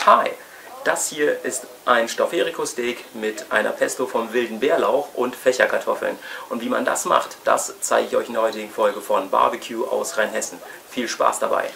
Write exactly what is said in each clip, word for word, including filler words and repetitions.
Hi, das hier ist ein Staufferico-Steak mit einer Pesto vom wilden Bärlauch und Fächerkartoffeln. Und wie man das macht, das zeige ich euch in der heutigen Folge von Barbecue aus Rheinhessen. Viel Spaß dabei!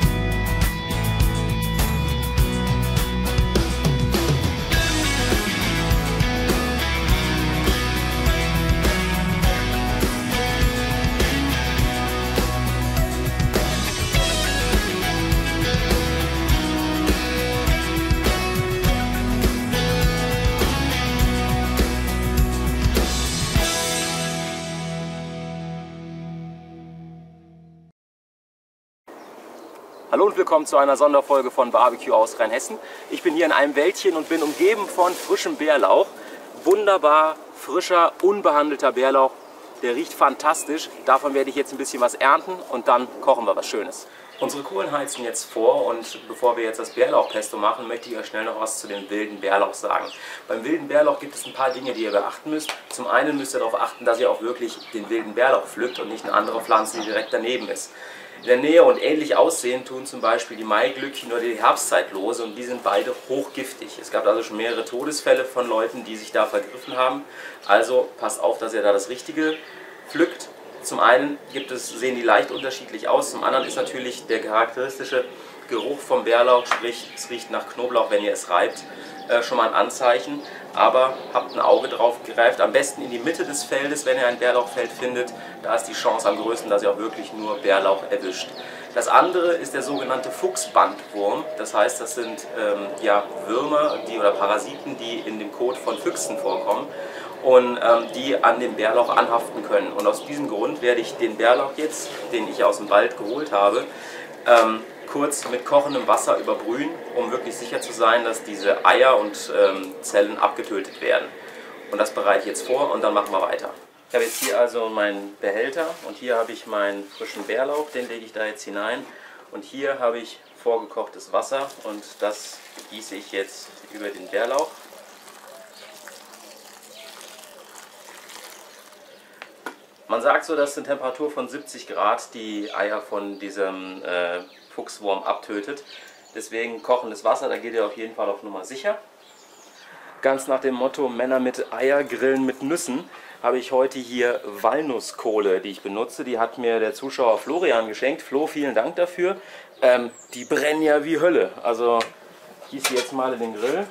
Hallo und willkommen zu einer Sonderfolge von Barbecue aus Rheinhessen. Ich bin hier in einem Wäldchen und bin umgeben von frischem Bärlauch. Wunderbar frischer, unbehandelter Bärlauch. Der riecht fantastisch. Davon werde ich jetzt ein bisschen was ernten und dann kochen wir was Schönes. Unsere Kohlen heizen jetzt vor und bevor wir jetzt das Bärlauchpesto machen, möchte ich euch schnell noch was zu dem wilden Bärlauch sagen. Beim wilden Bärlauch gibt es ein paar Dinge, die ihr beachten müsst. Zum einen müsst ihr darauf achten, dass ihr auch wirklich den wilden Bärlauch pflückt und nicht eine andere Pflanze, die direkt daneben ist. In der Nähe und ähnlich aussehen tun zum Beispiel die Maiglöckchen oder die Herbstzeitlose und die sind beide hochgiftig. Es gab also schon mehrere Todesfälle von Leuten, die sich da vergriffen haben. Also passt auf, dass ihr da das Richtige pflückt. Zum einen gibt es, sehen die leicht unterschiedlich aus, zum anderen ist natürlich der charakteristische Geruch vom Bärlauch, sprich es riecht nach Knoblauch, wenn ihr es reibt, äh, schon mal ein Anzeichen. Aber habt ein Auge drauf, greift am besten in die Mitte des Feldes, wenn ihr ein Bärlauchfeld findet. Da ist die Chance am größten, dass ihr auch wirklich nur Bärlauch erwischt. Das andere ist der sogenannte Fuchsbandwurm. Das heißt, das sind ähm, ja, Würmer die, oder Parasiten, die in dem Kot von Füchsen vorkommen und ähm, die an dem Bärlauch anhaften können. Und aus diesem Grund werde ich den Bärlauch jetzt, den ich aus dem Wald geholt habe, ähm, kurz mit kochendem Wasser überbrühen, um wirklich sicher zu sein, dass diese Eier und ähm, Zellen abgetötet werden. Und das bereite ich jetzt vor und dann machen wir weiter. Ich habe jetzt hier also meinen Behälter und hier habe ich meinen frischen Bärlauch, den lege ich da jetzt hinein. Und hier habe ich vorgekochtes Wasser und das gieße ich jetzt über den Bärlauch. Man sagt so, dass eine Temperatur von siebzig Grad die Eier von diesem äh, Fuchswurm abtötet. Deswegen kochendes Wasser, da geht ihr auf jeden Fall auf Nummer sicher. Ganz nach dem Motto Männer mit Eier grillen mit Nüssen habe ich heute hier Walnusskohle, die ich benutze. Die hat mir der Zuschauer Florian geschenkt. Flo, vielen Dank dafür. Ähm, die brennen ja wie Hölle. Also ich gieße jetzt mal in den Grill.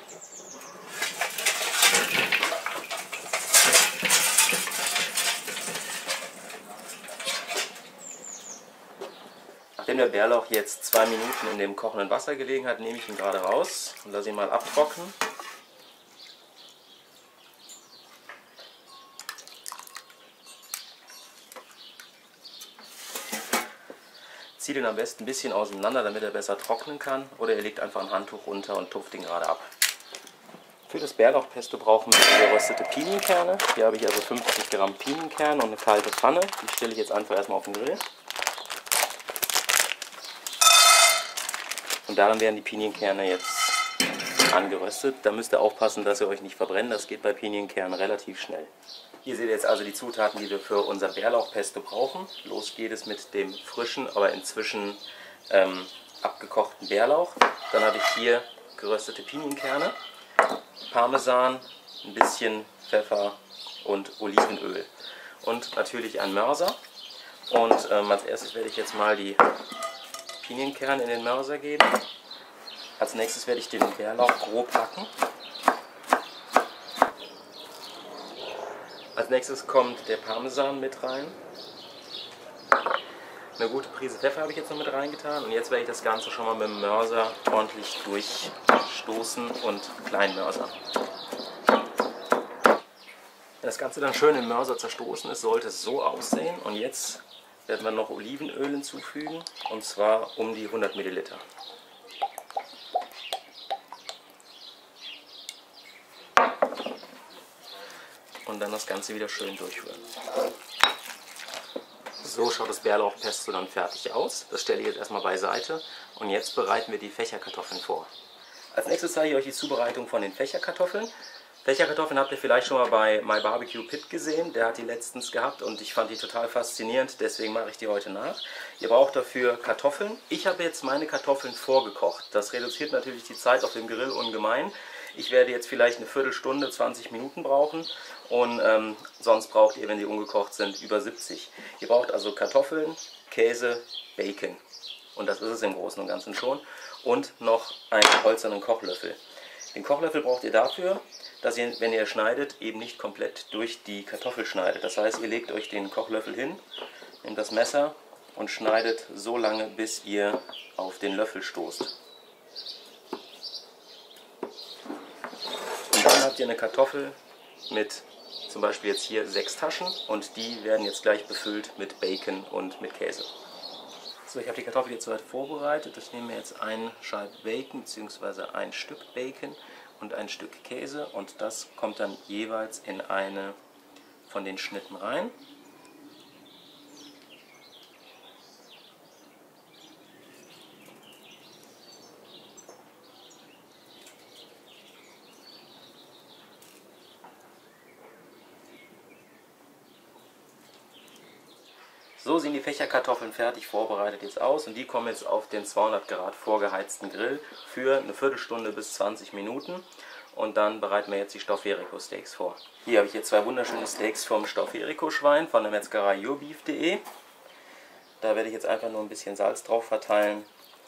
Nachdem der Bärlauch jetzt zwei Minuten in dem kochenden Wasser gelegen hat, nehme ich ihn gerade raus und lasse ihn mal abtrocknen. Zieht ihn am besten ein bisschen auseinander, damit er besser trocknen kann, oder ihr legt einfach ein Handtuch runter und tupft ihn gerade ab. Für das Bärlauchpesto brauchen wir geröstete Pinienkerne. Hier habe ich also fünfzig Gramm Pinienkerne und eine kalte Pfanne. Die stelle ich jetzt einfach erstmal auf den Grill. Und daran werden die Pinienkerne jetzt angeröstet. Da müsst ihr aufpassen, dass ihr euch nicht verbrennt. Das geht bei Pinienkernen relativ schnell. Hier seht ihr jetzt also die Zutaten, die wir für unser Bärlauchpesto brauchen. Los geht es mit dem frischen, aber inzwischen ähm, abgekochten Bärlauch. Dann habe ich hier geröstete Pinienkerne, Parmesan, ein bisschen Pfeffer und Olivenöl. Und natürlich ein Mörser. Und ähm, als erstes werde ich jetzt mal die Pinienkerne in den Mörser geben. Als nächstes werde ich den Bärlauch grob hacken. Als nächstes kommt der Parmesan mit rein. Eine gute Prise Pfeffer habe ich jetzt noch mit reingetan. Und jetzt werde ich das Ganze schon mal mit dem Mörser ordentlich durchstoßen und kleinmörsern. Wenn das Ganze dann schön im Mörser zerstoßen ist, sollte es so aussehen. Und jetzt werden wir noch Olivenöl hinzufügen, und zwar um die hundert Milliliter. Und dann das Ganze wieder schön durchrühren. So schaut das Bärlauchpesto dann fertig aus. Das stelle ich jetzt erstmal beiseite und jetzt bereiten wir die Fächerkartoffeln vor. Als nächstes zeige ich euch die Zubereitung von den Fächerkartoffeln. Fächerkartoffeln habt ihr vielleicht schon mal bei My Barbecue Pit gesehen. Der hat die letztens gehabt und ich fand die total faszinierend, deswegen mache ich die heute nach. Ihr braucht dafür Kartoffeln. Ich habe jetzt meine Kartoffeln vorgekocht. Das reduziert natürlich die Zeit auf dem Grill ungemein. Ich werde jetzt vielleicht eine Viertelstunde, zwanzig Minuten brauchen und ähm, sonst braucht ihr, wenn die ungekocht sind, über siebzig. Ihr braucht also Kartoffeln, Käse, Bacon. Und das ist es im Großen und Ganzen schon. Und noch einen hölzernen Kochlöffel. Den Kochlöffel braucht ihr dafür, dass ihr, wenn ihr schneidet, eben nicht komplett durch die Kartoffel schneidet. Das heißt, ihr legt euch den Kochlöffel hin, nehmt das Messer und schneidet so lange, bis ihr auf den Löffel stoßt. Und dann habt ihr eine Kartoffel mit zum Beispiel jetzt hier sechs Taschen und die werden jetzt gleich befüllt mit Bacon und mit Käse. So, ich habe die Kartoffel jetzt soweit vorbereitet. Ich nehme jetzt eine Scheibe Bacon bzw. ein Stück Bacon und ein Stück Käse und das kommt dann jeweils in eine von den Schnitten rein. So sehen die Fächerkartoffeln fertig vorbereitet jetzt aus und die kommen jetzt auf den zweihundert Grad vorgeheizten Grill für eine Viertelstunde bis zwanzig Minuten und dann bereiten wir jetzt die Staufferico Steaks vor. Hier habe ich jetzt zwei wunderschöne Steaks vom Staufferico Schwein von der Metzgerei yourbeef punkt de. Da werde ich jetzt einfach nur ein bisschen Salz drauf verteilen.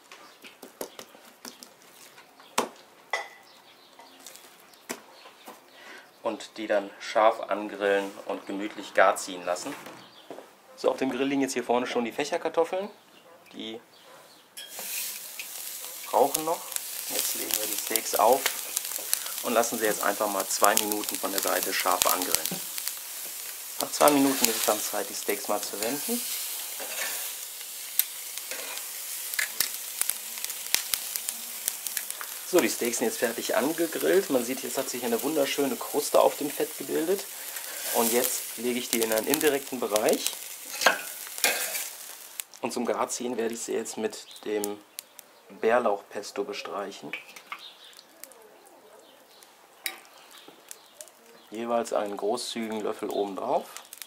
Und die dann scharf angrillen und gemütlich gar ziehen lassen. So, auf dem Grill liegen jetzt hier vorne schon die Fächerkartoffeln. Die rauchen noch. Jetzt legen wir die Steaks auf und lassen sie jetzt einfach mal zwei Minuten von der Seite scharf angrillen. Nach zwei Minuten ist es dann Zeit, die Steaks mal zu wenden. So, die Steaks sind jetzt fertig angegrillt. Man sieht, jetzt hat sich eine wunderschöne Kruste auf dem Fett gebildet. Und jetzt lege ich die in einen indirekten Bereich. Und zum Garziehen werde ich sie jetzt mit dem Bärlauchpesto bestreichen. Jeweils einen großzügigen Löffel oben drauf.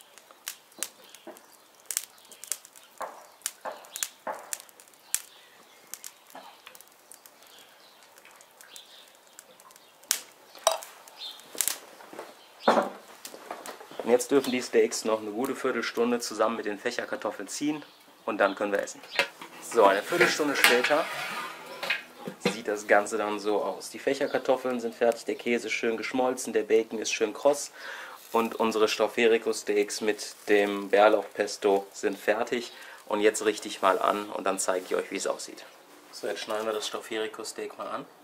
Und jetzt dürfen die Steaks noch eine gute Viertelstunde zusammen mit den Fächerkartoffeln ziehen. Und dann können wir essen. So, eine Viertelstunde später sieht das Ganze dann so aus. Die Fächerkartoffeln sind fertig, der Käse ist schön geschmolzen, der Bacon ist schön kross und unsere Staufferico Steaks mit dem Bärlauchpesto sind fertig. Und jetzt richte ich mal an und dann zeige ich euch, wie es aussieht. So, jetzt schneiden wir das Staufferico Steak mal an.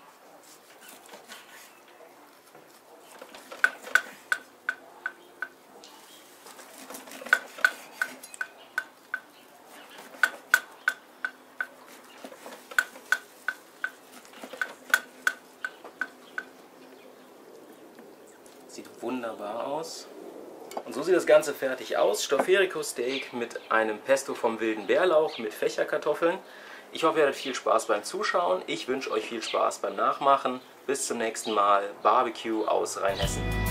Sieht wunderbar aus. Und so sieht das Ganze fertig aus. Staufferico Steak mit einem Pesto vom wilden Bärlauch mit Fächerkartoffeln. Ich hoffe, ihr hattet viel Spaß beim Zuschauen. Ich wünsche euch viel Spaß beim Nachmachen. Bis zum nächsten Mal. Barbecue aus Rheinhessen.